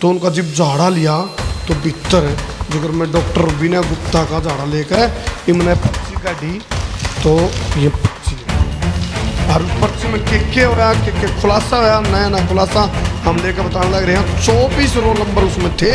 तो उनका जब झाड़ा लिया तो भीतर जिगर मैं डॉक्टर विनय गुप्ता का झाड़ा लेकर इमने पर्ची काटी तो ये पर्ची और उस पर्ची में के होया के खुलासा होया नया नया खुलासा हम लेकर बताने लग रहे हैं। 24 रोल नंबर उसमें थे।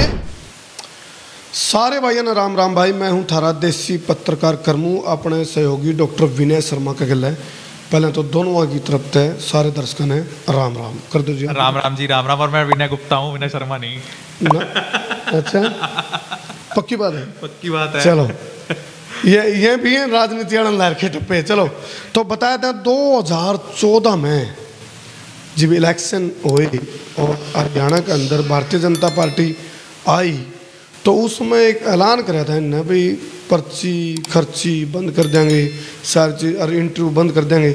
सारे भाइयों ने राम राम भाई, मैं हूं थारा देसी पत्रकार करमू अपने सहयोगी डॉक्टर विनय शर्मा का गिल है। पहले तो दोनों की तरफ से सारे दर्शकों ने राम राम कर दो जी। राम राम जी, राम राम। और मैं विनय गुप्ता हूँ, विनय शर्मा नहीं ना? अच्छा, पक्की बात है? पक्की बात है। चलो ये भी है राजनीति लहर के टप्पे। चलो तो बताया था 2014 में जब इलेक्शन हुई और हरियाणा के अंदर भारतीय जनता पार्टी आई तो उसमें एक ऐलान कराया था इन्हें भाई पर्ची खर्ची बंद कर देंगे, सारी चीज और इंटरव्यू बंद कर देंगे,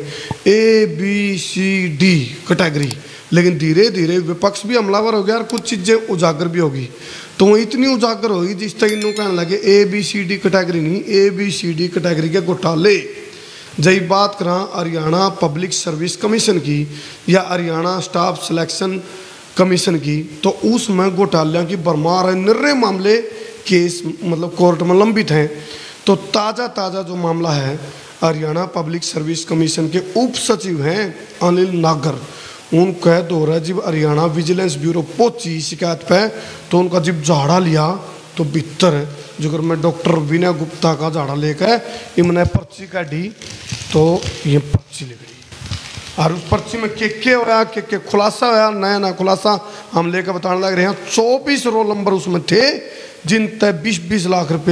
ABCD कैटेगरी। लेकिन धीरे धीरे विपक्ष भी हमलावर हो गया और कुछ चीज़ें उजागर भी होगी। तो वो इतनी उजागर होगी जिस तक इन्हों कहने लगे ABCD कैटेगरी नहीं, ABCD कैटेगरी के घोटाले। जही बात करा हरियाणा पब्लिक सर्विस कमीशन की या हरियाणा स्टाफ सिलेक्शन कमीशन की, तो उसमें घोटालियाँ की भरमार है। निर्णय मामले केस मतलब कोर्ट में लंबित हैं। तो ताज़ा जो मामला है हरियाणा पब्लिक सर्विस कमीशन के उप सचिव हैं अनिल नागर, उनका कैद हो रहा है। जब हरियाणा विजिलेंस ब्यूरो पहुंची शिकायत पे तो उनका जब झाड़ा लिया तो भीतर जिगर मैं डॉक्टर विनय गुप्ता का झाड़ा लेकर इमने पर्ची काटी तो ये पर्ची ले गई और उस पर्ची में के होया के खुलासा होया नया नया खुलासा हम लेकर बताने लग रहे हैं। 24 रोल नंबर उसमें थे जिन तय 20-20 लाख रुपए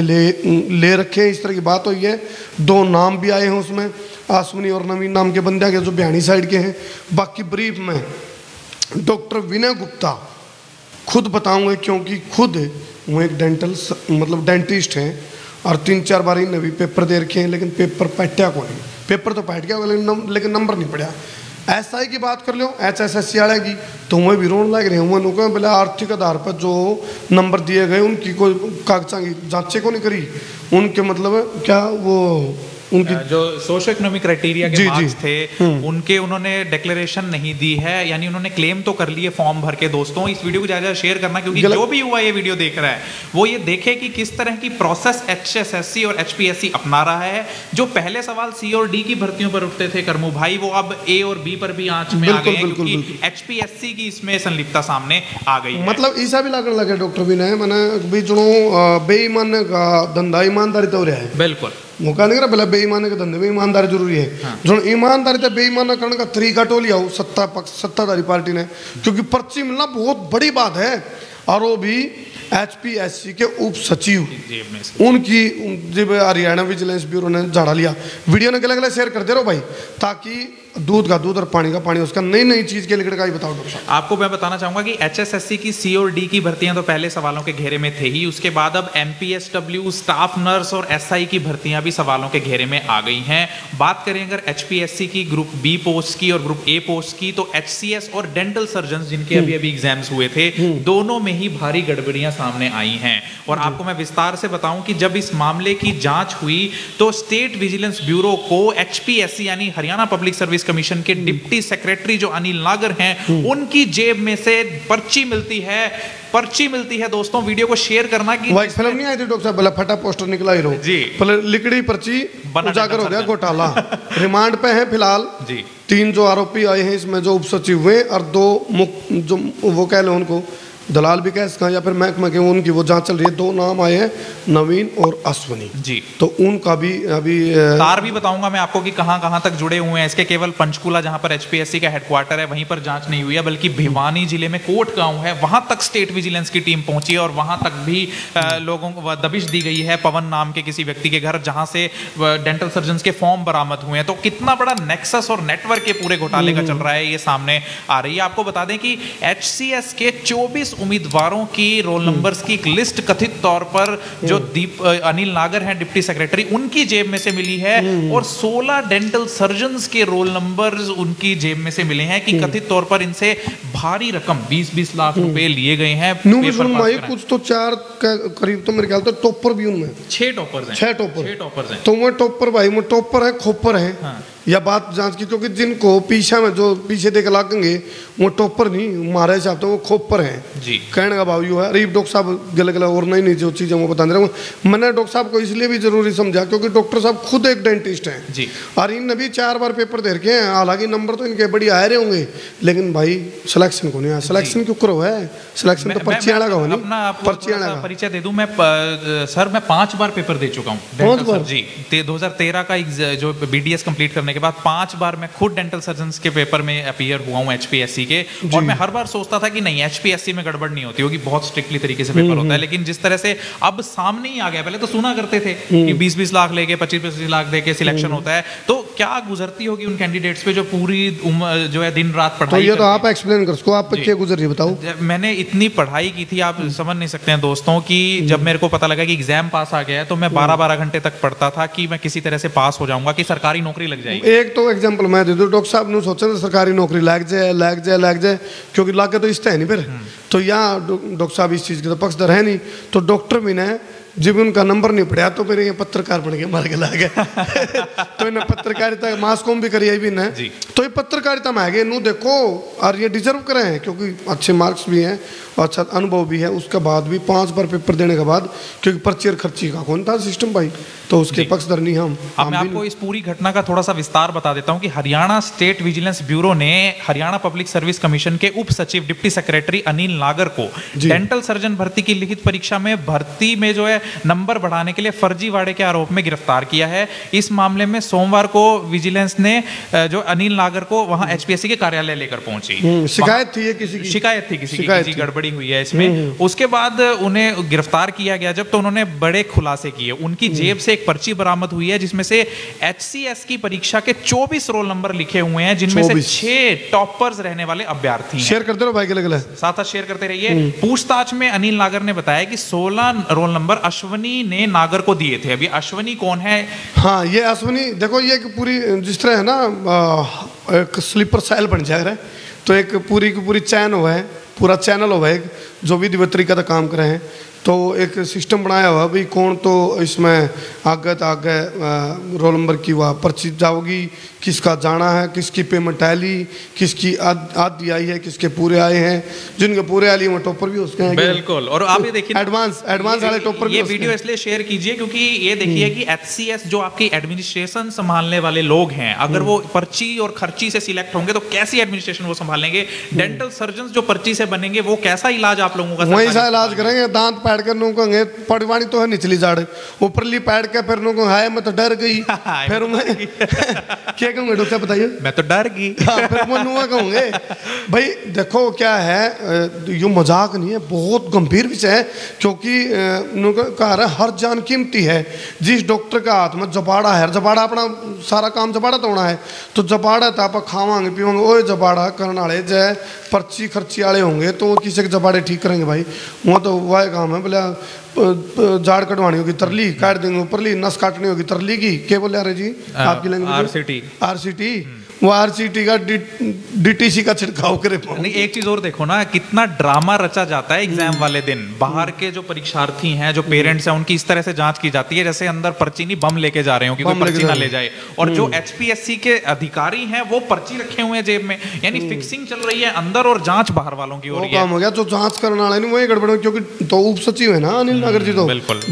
ले रखे हैं। इस तरह की बात हुई है। 2 नाम भी आए हैं उसमें, आसवनी और नवीन नाम के बंदे के जो बिहानी साइड के हैं। बाकी ब्रीफ में डॉक्टर विनय गुप्ता खुद बताऊंगे क्योंकि खुद वो एक डेंटल मतलब डेंटिस्ट हैं और 3-4 बार ही नवी पेपर दे रखे हैं, लेकिन पेपर पट्या को नहीं। पेपर तो पट गया लेकिन नंबर नहीं पड़ा। SI की बात कर लो, HSSC वाले की, तो वह भी रोन लग रहे हैं। उन्होंने बोले आर्थिक आधार पर जो नंबर दिए गए उनकी कोई कागजा की जांचें को नहीं करी। उनके मतलब क्या वो उनकी जो सोशो इकोनॉमिक क्राइटेरिया के मार्क्स थे उनके उन्होंने डिक्लेरेशन नहीं दी है, यानी उन्होंने क्लेम तो कर लिए फॉर्म भर के। दोस्तों इस वीडियो को ज़्यादा शेयर करना क्योंकि जो भी हुआ ये वीडियो देख रहा है वो ये देखे कि किस तरह की प्रोसेस HSSC और HPSC अपना रहा है। जो पहले सवाल C और D की भर्तियों पर उठते थे करमू भाई, वो अब A और B पर भी आंच में आ गए हैं क्योंकि HPSC की इसमें संलिप्तता सामने आ गई है। मतलब ऐसा भी लगने लगे डॉक्टर भी ने मैंने भी जो बेईमान का धंधा ईमानदारी तो रहा है। बिल्कुल वो कहने का पहले बेईमानी के धंधे में ईमानदारी जरूरी है। हाँ। जो ईमानदारी तो बेईमान करने का तरीका टो लिया सत्ताधारी पार्टी ने, क्योंकि पर्ची मिलना बहुत बड़ी बात है। और वो भी HPSC के उप सचिव उनकी जब हरियाणा विजिलेंस ब्यूरो ने झाड़ा लिया। वीडियो ने गले शेयर कर दे रहो भाई, ताकि दूध का दूध और पानी का पानी उसका नई चीज के लिए बताओ डॉक्टर साहब। आपको मैं बताना चाहूंगा कि HSSC की C और D की भर्तियां तो पहले सवालों के घेरे में थे ही, उसके बाद अब MPSW स्टाफ नर्स और SI की भर्तियां भी सवालों के घेरे में आ गई हैं। बात करें अगर HPSC की ग्रुप B पोस्ट की और ग्रुप A पोस्ट की, तो HCS और डेंटल सर्जन जिनके अभी एग्जाम्स हुए थे, दोनों में ही भारी गड़बड़ियां सामने आई हैं। और आपको मैं विस्तार से बताऊं कि जब इस मामले की जांच हुई तो स्टेट विजिलेंस ब्यूरो को HPSC यानी हरियाणा पब्लिक सर्विस कमीशन के डिप्टी सेक्रेटरी जो अनिल नागर हैं उनकी जेब में से पर्ची मिलती है। दोस्तों वीडियो को शेयर करना कि वाइट फिल्म नहीं आई थी डॉक्टर साहब, भला फटा पोस्टर निकला ही रहो जी, पहले लिकड़ी पर्ची उजागर हो गया घोटाला। रिमांड पे है फिलहाल जी 3 जो आरोपी आए हैं इसमें जो उप सचिव हुए और 2 जो वो कह लो उनको दलाल भी कह सकते हैं या फिर महकमा के उनकी वो जांच चल रही है। 2 नाम आए हैं नवीन और अश्वनी जी, तो उनका भी अभी तार भी बताऊंगा मैं आपको कि कहां तक जुड़े हुए हैं। इसके केवल पंचकूला जहां पर HPSC का हेडक्वार्टर है वहीं पर जांच नहीं हुई है, बल्कि भिवानी जिले में कोट गांव है वहां तक स्टेट विजिलेंस की टीम पहुंची है और वहां तक भी लोगों को दबिश दी गई है पवन नाम के किसी व्यक्ति के घर, जहां से डेंटल सर्जन के फॉर्म बरामद हुए हैं। तो कितना बड़ा नेक्सस और नेटवर्क के पूरे घोटाले का चल रहा है ये सामने आ रही है। आपको बता दें कि HCS के 24 उम्मीदवारों की रोल नंबर्स की एक लिस्ट कथित तौर पर जो अनिल नागर हैं डिप्टी सेक्रेटरी उनकी जेब में से मिली है और 16 डेंटल सर्जन्स के रोल नंबर्स उनकी जेब में से मिले हैं कि कथित तौर पर इनसे भारी रकम 20-20 लाख रुपए लिए गए हैं। कुछ तो 4 करीब तो मेरे ख्याल से टॉपर भी उनमें 6 टॉपर्स हैं। 6 टॉपर्स हैं। तो वो टॉपर भाई वो टॉपर है खोपर है। हाँ। या बात जांच की, क्योंकि जिनको पीछे में जो पीछे देख लागेंगे वो टॉपर नहीं, हमारे हिसाब से वो खोपर हैं जी। कहने का भाव यू है। अरे डॉक्टर साहब गले गले और नहीं जो चीज़ें वो बता दे रहे हूँ। मैंने डॉक्टर साहब को इसलिए भी जरूरी समझा क्योंकि डॉक्टर साहब खुद एक डेंटिस्ट हैं जी। और इन भी 4 बार पेपर दे रखे हैं, हालांकि नंबर तो इनके बढ़िया आ रहे होंगे, लेकिन भाई सिलेक्शन को नहीं आया। सिलेक्शन क्यों करो है, सिलेक्शन तो पर्ची आना का हो नहीं, अपना पर्ची आना का परिचय दे दूं मैं। सर मैं 5 बार पेपर दे चुका हूँ 5 बार जी। 2013 का जो BDS कंप्लीट करने के बाद 5 बार मैं खुद डेंटल सर्जन्स के पेपर में अपीयर हुआ हूँ HPSC के। और मैं हर बार सोचता था कि नहीं HPSC में गड़बड़ नहीं होती होगी, बहुत स्ट्रिक्टली तरीके से पेपर होता है, लेकिन जिस तरह से अब सामने ही आ गया, पहले तो सुना करते थे कि 20-20 लाख लेके 25-25 लाख देके सिलेक्शन होता है, तो क्या गुजरती होगी उन कैंडिडेट्स पे जो पूरी जो है दिन रात पढ़ाई। तो ये तो आप एक्सप्लेन कर उसको, आप पे क्या गुजर रही बताओ। मैंने इतनी पढ़ाई की थी, आप समझ नहीं सकते हैं दोस्तों, कि जब मेरे को पता लगा कि एग्जाम पास आ गया है तो मैं 12-12 घंटे तक पढ़ता था कि मैं किसी तरह से पास हो जाऊंगा, कि सरकारी नौकरी लग जाएगी। एक तो एग्जांपल मैं दे दूं, डॉक्टर साहब ने सोचा सरकारी नौकरी लग जाए, क्योंकि लाके तो इसता है नहीं फिर। तो यहाँ डॉक्टर साहब इस चीज़ के तो पक्षधर है नहीं, तो डॉक्टर भी ने जब उनका नंबर नहीं पड़ा तो फिर ये पत्रकार बन के मार के ला गए। तो इन्हें पत्रकारिता मास कॉम भी करी भी ना, तो ये पत्रकारिता में आ गए नू देखो, और ये डिजर्व करे हैं क्योंकि अच्छे मार्क्स भी हैं और अच्छा अनुभव भी है। उसके बाद भी 5 बार पेपर देने के बाद, क्योंकि पर्ची और खर्ची का कौन था सिस्टम भाई, तो उसके पक्षधर नहीं हम। अब मैं आपको इस पूरी घटना का थोड़ा सा विस्तार बता देता हूं कि हरियाणा स्टेट विजिलेंस ब्यूरो ने हरियाणा पब्लिक सर्विस कमीशन के उप सचिव डिप्टी सेक्रेटरी अनिल नागर को डेंटल सर्जन भर्ती की लिखित परीक्षा में भर्ती में जो है नंबर बढ़ाने के लिए फर्जीवाड़े के आरोप में गिरफ्तार किया है। इस मामले में सोमवार को विजिलेंस ने जो अनिल नागर को वहां HPSC के कार्यालय लेकर पहुंची। शिकायत थी किसी की, शिकायत थी किसी की गड़बड़ी हुई है इसमें। उसके बाद उन्हें गिरफ्तार किया गया जब, तो उन्होंने बड़े खुलासे किए। उनकी जेब से एक पर्ची बरामद हुई है जिसमें से HCS की परीक्षा के 24 रोल नंबर लिखे हुए हैं, जिनमें से 6 टॉपर्स रहने वाले अभ्यर्थी हैं। शेयर करते रहो भाई, गले साथ शेयर करते रहिए। पूछताछ में अनिल नागर ने बताया कि 16 रोल नंबर अश्वनी ने नागर को दिए थे। अभी अश्वनी कौन है? हाँ, ये अश्वनी देखो, ये एक पूरी जिस तरह है ना एक स्लीपर सेल बन जाएगा, तो एक पूरी की पूरी चैन हुआ है, पूरा चैनल हुआ है जो विधिवत तरीका का काम कर रहे हैं। तो एक सिस्टम बनाया हुआ भाई, कौन तो इसमें आगे रोल नंबर की वह पर्ची जाओगी, किसका जाना है, किसकी पेमेंट आली, किसकी आधी आई है, किसके पूरे आए हैं। जिनके पूरे आली वो टॉपर भी उसके हैं। बिल्कुल। और आप ये देखिए एडवांस वाले टॉपर भी। ये वीडियो इसलिए शेयर कीजिए क्योंकि ये देखिए कि HCS जो आपकी एडमिनिस्ट्रेशन संभालने वाले लोग हैं, अगर वो पर्ची और खर्ची से सिलेक्ट होंगे तो कैसी एडमिनिस्ट्रेशन वो संभालेंगे। डेंटल सर्जन जो पर्ची से बनेंगे वो कैसा इलाज आप लोगों का वही सा इलाज करेंगे। दांत पैड कर नो कहेंगे पड़वानी तो है निचली जाड़, ऊपरली पैड के फिर नो को हाय मैं तो डर गई, फिर मैं क्या कहूँगा डॉक्टर बताइए, मैं तो डर गई। फिर मैं नुआ कहूँगे। भाई देखो क्या है, ये मजाक नहीं है, बहुत गंभीर विषय है, क्योंकि कह रहा है हर जान कीमती है। जिस डॉक्टर का हाथ में जबाड़ा है, जबाड़ा अपना सारा काम जबाड़ा तो होना है, तो जबाड़ा तो आप खावांगे पीवांगे, वो जबाड़ा करने वाले जय पर्ची खर्ची वाले होंगे तो वो किसी के जबाड़े ठीक करेंगे भाई। वहाँ तो वह काम है, बोले जाड़ कटवानी होगी तरली काट देंगे, ऊपरली नस काटनी होगी तरली की, क्या बोले रहे जी आपकी लैंग्वेज? RCT। वो RCT का DTC का छिड़काव करे। नहीं, एक चीज और देखो ना, कितना ड्रामा रचा जाता है एग्जाम वाले दिन। बाहर के जो परीक्षार्थी हैं, जो पेरेंट्स हैं, उनकी इस तरह से जांच की जाती है जैसे अंदर पर्ची नहीं बम लेके जा रहे हो कि कोई पर्ची ना ले जाए। और जो HPSC के अधिकारी हैं वो पर्ची रखे हुए हैं जेब में, यानी फिक्सिंग चल रही है अंदर और जांच बाहर वालों की हो रही है। काम हो गया जो जांच करने वाले नहीं वही गड़बड़, क्योंकि तो उप सचिव है ना अनिल नागर जी, तो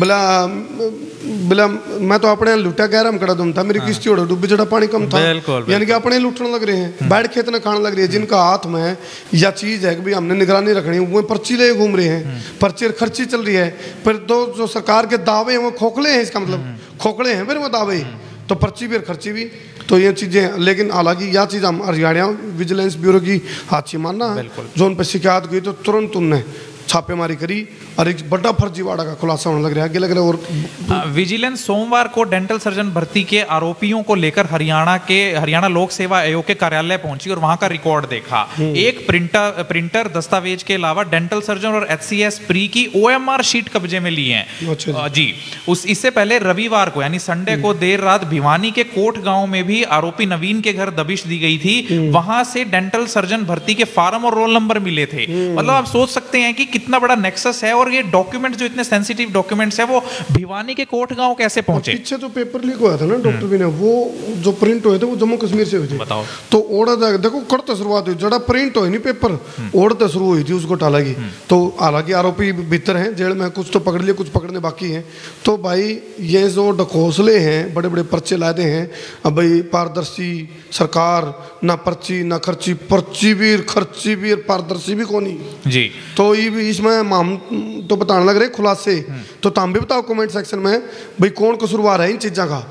बोला मैं तो अपने लुटा कह रहा कड़ा दूम था, मेरी किस्ती उड़ डूबी जड़ा पानी कम था, यानी कि अपने लुटने लग रहे हैं, बैठ खेत में खाने लग रही है। जिनका हाथ में या चीज है कि भाई हमने निगरानी रखनी, वो पर्ची ले घूम रहे हैं, पर्ची खर्ची चल रही है। फिर तो जो सरकार के दावे हैं वो खोखले हैं, इसका मतलब खोखले हैं फिर वो दावे, तो पर्ची भी और खर्ची भी, तो ये चीजें। लेकिन हालांकि यह चीज हम हरियाणा विजिलेंस ब्यूरो की हाथ से मानना है, जो उन पर शिकायत हुई तो तुरंत उनने छापेमारी करी और एक बड़ा फर्जीवाड़ा का खुलासा होने लग रहा है। लग रहा है विजिलेंस सोमवार को डेंटल सर्जन भर्ती के आरोपियों को लेकर हरियाणा लोक सेवा आयोग के कार्यालय पहुंची और वहां का रिकॉर्ड देखा। एक प्रिंटर दस्तावेज के अलावा डेंटल सर्जन और HCS प्री की OMR शीट कब्जे में ली है जी। इससे पहले रविवार को यानी संडे को देर रात भिवानी के कोट गांव में भी आरोपी नवीन के घर दबिश दी गई थी। वहां से डेंटल सर्जन भर्ती के फार्म और रोल नंबर मिले थे। मतलब आप सोच सकते हैं कि इतना बड़ा नेक्सस है और ये डॉक्यूमेंट जो इतने सेंसिटिव डॉक्यूमेंट्स है वो भिवानी के कोट गांव कैसे पहुंचे? पीछे जो पेपर लीक हुआ था ना डॉक्टर विनय, वो जो प्रिंट हुए थे वो जम्मू कश्मीर से हुए थे। बताओ। तो ओड़ा देखो करते शुरुआत हुई, जड़ा प्रिंट हुई नहीं पेपर ओढ़ते शुरू हुई थी उसको टाला की। तो हालांकि आरोपी भीतर हैं जेल में, कुछ तो पकड़ लिए कुछ पकड़ने बाकी हैं। तो भाई ये जो ढकोसले हैं, बड़े बड़े पर्चे लादे हैं, अब भाई पारदर्शी सरकार, ना पर्ची ना खर्ची, पर्ची भी खर्ची भी पारदर्शी भी कोनी जी। तो ये भी इसमें हम तो बताने लग रहे खुलासे। तो तुम भी बताओ कमेंट सेक्शन में भाई कौन कसूरवार है इन चीज़ों का।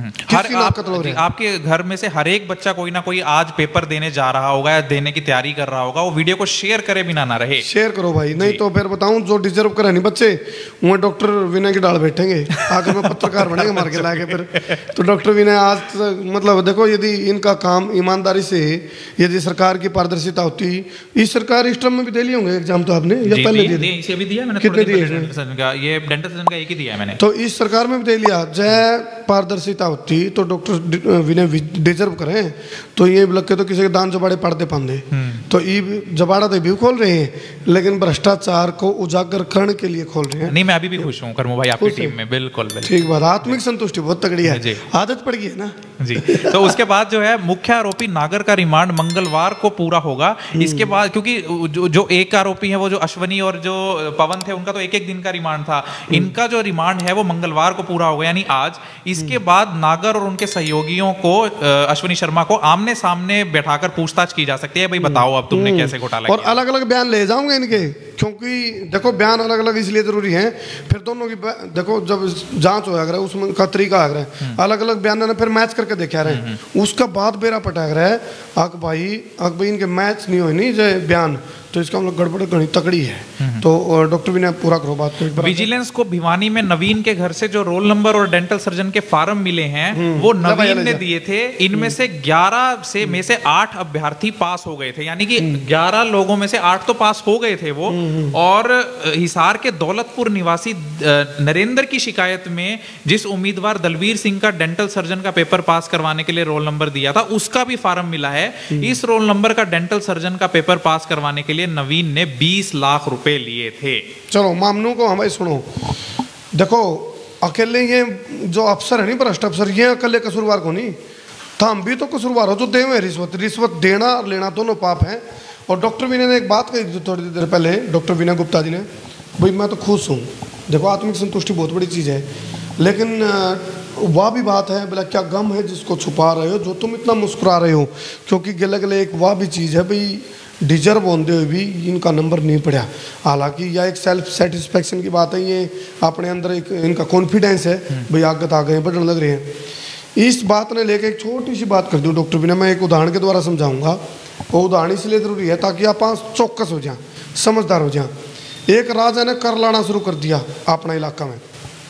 आपके घर में से हर एक बच्चा कोई ना कोई आज पेपर देने जा रहा होगा या देने की तैयारी कर रहा होगा, वो वीडियो को शेयर करे बिना ना रहे। शेयर करो भाई, नहीं तो फिर बताऊं जो डिजर्व करे नहीं बच्चे वहाँ डॉक्टर विनय की डाल बैठेंगे, आगे में पत्रकार बनेंगे मार के लाके फिर। तो डॉक्टर विनय आज मतलब देखो, यदि इनका काम ईमानदारी से, यदि सरकार की पारदर्शिता होती, इस सरकार इस टर्म में भी दे लिए होंगे एग्जाम तो आपने या पहले दिया? मैंने कितने दिए? ये डेंटल सर्जन का एक ही दिया है मैंने। तो इस सरकार में भी दे लिया। जय पारदर्शिता होती तो डॉक्टर विनय डिजर्व करें, तो ये लग के तो किसी के दान जबाड़े पड़ते पांदे। तो ये जबाड़ा तो भी खोल रहे हैं, लेकिन भ्रष्टाचार को उजागर करने के लिए खोल रहे हैं। नहीं, मैं अभी भी खुश हूँ करमू भाई आपकी टीम में। बिल्कुल ठीक बात, आत्मिक संतुष्टि बहुत तगड़ी है, आदत पड़ गई है ना जी। तो उसके बाद जो है मुख्य आरोपी नागर का रिमांड मंगलवार को पूरा होगा। इसके बाद क्योंकि जो एक आरोपी है वो जो अश्वनी और जो पवन थे, उनका तो एक दिन का रिमांड था, इनका जो रिमांड है वो मंगलवार को पूरा होगा, यानी आज। इसके बाद नागर और उनके सहयोगियों को, अश्वनी शर्मा को आमने सामने बैठाकर पूछताछ की जा सकती है। भाई बताओ अब तुमने कैसे घोटाला और अलग अलग बयान ले जाऊंगे इनके, क्योंकि देखो बयान अलग अलग इसलिए जरूरी है, फिर दोनों की देखो जब जांच हो अगर उसमें का तरीका अगर है अलग अलग बयान ने फिर मैच करके देखा रहे, उसका बाद बेरा पटा रहा है अक भाई इनके मैच नहीं हुए नहीं जो बयान, तो इसका हम लोग गड़बड़ घनी तकड़ी है। तो डॉक्टर विनय पूरा करो बात को। विजिलेंस को भिवानी में नवीन के घर से जो रोल नंबर और डेंटल सर्जन के फार्म मिले हैं वो नवीन ने दिए थे। इनमें से 11 में से 8 अभ्यर्थी पास हो गए थे, यानी कि 11 लोगों में से 8 तो पास हो गए थे वो। और हिसार के दौलतपुर निवासी नरेंद्र की शिकायत में जिस उम्मीदवार दलवीर सिंह का डेंटल सर्जन का पेपर पास करवाने के लिए रोल नंबर दिया था, उसका भी फार्म मिला है। इस रोल नंबर का डेंटल सर्जन का पेपर पास करवाने के लिए नवीन ने 20 लाख रुपए लिए थे। चलो मामलों को हमें सुनो, देखो अकेले ये जो अफसर है नहीं, भ्रष्ट अफसर, ये अकेले कसूरवार को नहीं था, हम भी तो कसूरवार हो जो देवे रिश्वत देना और लेना दोनों पाप हैं। और डॉक्टर विनय ने एक बात कही थोड़ी देर पहले, डॉक्टर विनय गुप्ता जी ने, भाई मैं तो खुश हूँ, देखो आत्मिक संतुष्टि बहुत बड़ी चीज़ है, लेकिन वह भी बात है बोला क्या गम है जिसको छुपा रहे हो, जो तुम इतना मुस्कुरा रहे हो, क्योंकि गले गले एक वह भी चीज़ है भाई डिजर्व होते हुए भी इनका नंबर नहीं पड़ा। हालांकि यह एक सेल्फ सेटिस्फैक्शन की बात है, ये अपने अंदर एक इनका कॉन्फिडेंस है भाई आगत आ गए बढ़ने लग रहे हैं। इस बात ने लेकर एक छोटी सी बात कर दूँ डॉक्टर विनय, मैं एक उदाहरण के द्वारा समझाऊंगा। वो उदाहरण इसलिए ज़रूरी है ताकि आप चौकस हो जाएं, समझदार हो जाएं। एक राजा ने कर लाना शुरू कर दिया अपना इलाका में,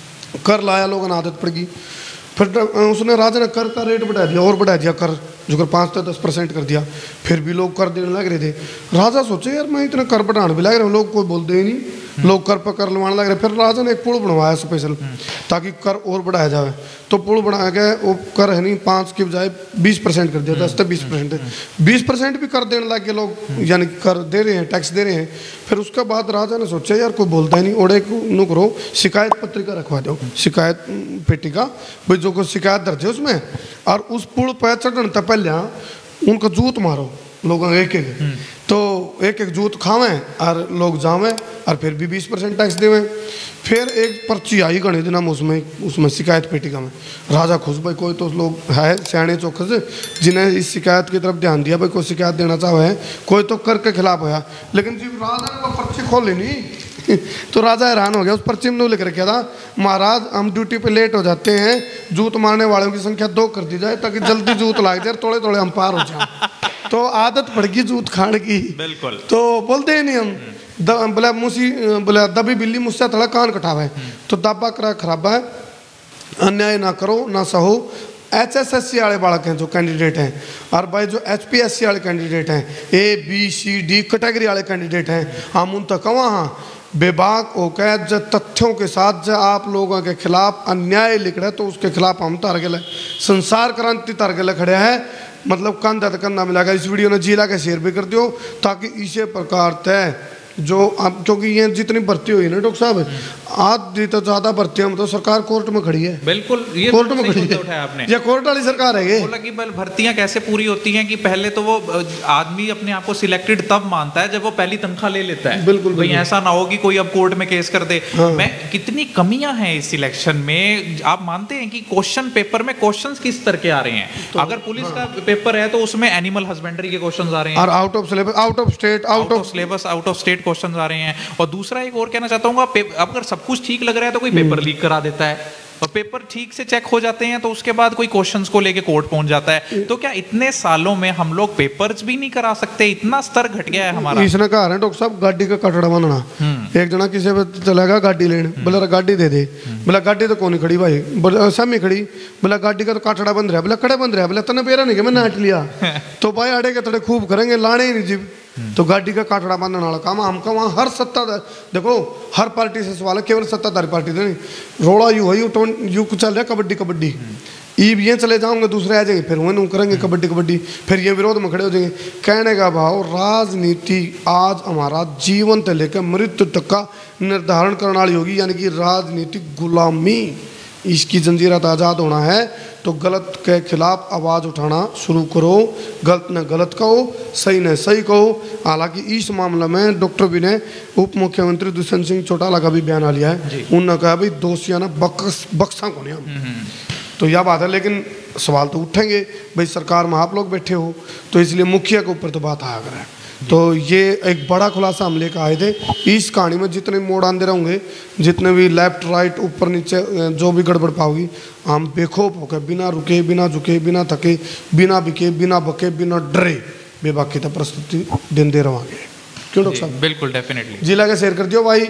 कर लाया, लोगों ने आदत पड़ गई, फिर उसने राजा ने कर का रेट बढ़ा दिया और बढ़ा दिया, कर जो कर 5 से 10% कर दिया, फिर भी लोग कर देने लग रहे थे। राजा सोचे यार मैं इतना कर बढ़ाने भी लग रहा हूँ, लोग कोई बोलते ही नहीं, लोग कर पर कर लवाने लग रहे। फिर राजा ने एक पुल बनवाया स्पेशल ताकि कर और बढ़ाया जाए। तो पुल बढ़ाया गया, वो कर है नहीं 5 की बजाय 20% कर दिया, 10 से 20%, 20% भी कर देने लग गए लोग, यानी कर दे रहे हैं, टैक्स दे रहे हैं। फिर उसके बाद राजा ने सोचा यार कोई बोलता ही नहीं, ओढ़े नु करो शिकायत पत्रिका रखवा दो, शिकायत पेटिका, भाई जो कोई शिकायत दर्ज है उसमें, और उस पुल पर चढ़ने तक पहले उनको जूत मारो लोगों एक एक, तो एक एक जूत खावें और लोग जावें और फिर भी 20% टैक्स देवें। फिर एक पर्ची आई गणे दिन उसमें शिकायत पेटिका में। राजा खुश, भाई कोई तो लोग है सियाने चौकस जिन्हें इस शिकायत की तरफ ध्यान दिया, भाई कोई शिकायत देना चाहे है, कोई तो कर के खिलाफ होया। लेकिन जब राजा ने वो पर्ची खोली नहीं तो राजा हैरान हो गया। उस पर्ची में लिख रखा था महाराज हम ड्यूटी पे लेट हो जाते हैं, जूत मारने वालों की संख्या 2 कर दी जाए ताकि जल्दी जूत लाग जाए, थोड़े थोड़े हम पार हो जाए। तो आदत पड़ गई जूत खाने की, बिल्कुल। तो बोलते ही नहीं हम बोला दबी बिल्ली मुझसे थोड़ा कान कटावे, तो दाबा करा खराबा है, अन्याय ना करो ना सहो। HSSC वाले बालक हैं जो कैंडिडेट हैं, और भाई जो HPSC वाले कैंडिडेट हैं, ABCD कैटेगरी वाले कैंडिडेट हैं, हम उन तक वहाँ बेबाक होकर जब तथ्यों के साथ जब आप लोगों के खिलाफ अन्याय लिख रहे तो उसके खिलाफ हम तारगल संसार क्रांति तारगल खड़े हैं, मतलब कंधा तो कंधा मिलाकर। इस वीडियो ने जिला के शेयर भी कर दियो ताकि इसी प्रकार तय जो अब क्योंकि ये जितनी भर्ती हुई ना डॉक्टर साहब, आधी तो ज्यादा भर्ती हम तो सरकार कोर्ट में खड़ी है। बिल्कुल, ये कोर्ट में सही खड़ी मुद्दा है उठाया आपने। ये कोर्ट वाली सरकार है ये। बोला कि भर्तियां कैसे पूरी होती हैं कि पहले तो वो आदमी अपने आप को सिलेक्टेड तब मानता है जब वो पहली तनख्वाह ले लेता है। बिल्कुल, भाई ऐसा ना हो कि कोई अब कोर्ट में केस कर दे। हाँ। मैं कितनी कमियां हैं इस सिलेक्शन में। आप मानते हैं कि क्वेश्चन पेपर में क्वेश्चंस किस तरह के आ रहे हैं? तो, अगर पुलिस का पेपर है तो उसमें एनिमल हस्बेंड्री के क्वेश्चंस आ रहे हैं, और out of syllabus, out of state, out of syllabus, out of state questions आ रहे हैं। और दूसरा एक और कहना चाहता हूँ, अगर सब कुछ ठीक लग रहा है तो कोई पेपर लीक करा देता है, और पेपर ठीक से चेक हो जाते हैं तो उसके बाद कोई क्वेश्चंस को लेके कोर्ट पहुंच जाता है। तो क्या इतने सालों में हम लोग पेपर्स भी नहीं करा सकते? इतना स्तर घट गया है हमारा। इसने कहा है डॉक्टर साहब गाड़ी का कटड़ा बनना। एक जना किसी पे चलेगा गाड़ी लेने, बोला गाड़ी दे दे, बोला गाड़ी तो कौन खड़ी भाई, बोला सामी खड़ी, बोला गाड़ी का तो काटड़ा बंद रहा, बोला कड़े बंद रहा, बोला तने पेरा नहीं कि मैंने हट लिया तो भाई अड़े के तड़े खूब करेंगे, लाने ही नहीं जीव। तो गाड़ी का काटड़ा बांधने वाला काम हमका वहाँ हर सत्ताधार, देखो हर पार्टी से सवाल है, केवल सत्ताधारी पार्टी से नहीं। रोड़ा यू है, यू चल रहा कबड्डी कबड्डी, ईब ये चले जाओगे दूसरे आ जाएंगे, फिर वही करेंगे कबड्डी कबड्डी, फिर ये विरोध में खड़े हो जाएंगे। कहने का भाव राजनीति आज हमारा जीवन से लेकर मृत्यु तक का निर्धारण करने वाली होगी, यानी कि राजनीतिक गुलामी, इसकी जंजीरात आज़ाद होना है तो गलत के खिलाफ आवाज़ उठाना शुरू करो, गलत न गलत कहो, सही न सही कहो। हालांकि इस मामले में डॉक्टर भी ने उप मुख्यमंत्री दुष्यंत सिंह चौटाला का भी बयान आ लिया है। उन्होंने कहा भाई दोषियां ना बक्सा को नहीं हम, तो यह बात है। लेकिन सवाल तो उठेंगे, भाई सरकार में आप लोग बैठे हो तो इसलिए मुखिया के ऊपर तो बात आया कर है। तो ये एक बड़ा खुलासा हम लेकर आए थे। इस कहानी में जितने मोड़ आंदे रहेंगे, जितने भी लेफ्ट राइट ऊपर नीचे जो भी गड़बड़ पाओगी, हम बेखौफ होकर बिना रुके, बिना झुके, बिना थके, बिना बिके, बिना बके, बिना डरे बेबाकी तक प्रस्तुति देते रहेंगे। क्यों डॉक्टर साहब? बिल्कुल, डेफिनेटली। जिला के शेयर कर दियो भाई,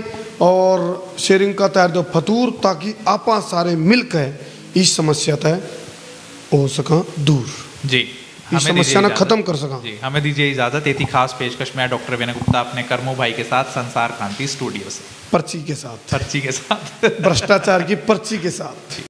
और शेयरिंग का तैयार दो फतूर, ताकि आप सारे मिलकर इस समस्या तय हो सका दूर, जी इस समस्या न खत्म कर सका। जी हमें दीजिए इजाजत। इतनी खास पेशकश में डॉक्टर विनय गुप्ता अपने कर्मो भाई के साथ संसार क्रांति स्टूडियो से, पर्ची के साथ, पर्ची के साथ भ्रष्टाचार की पर्ची के साथ।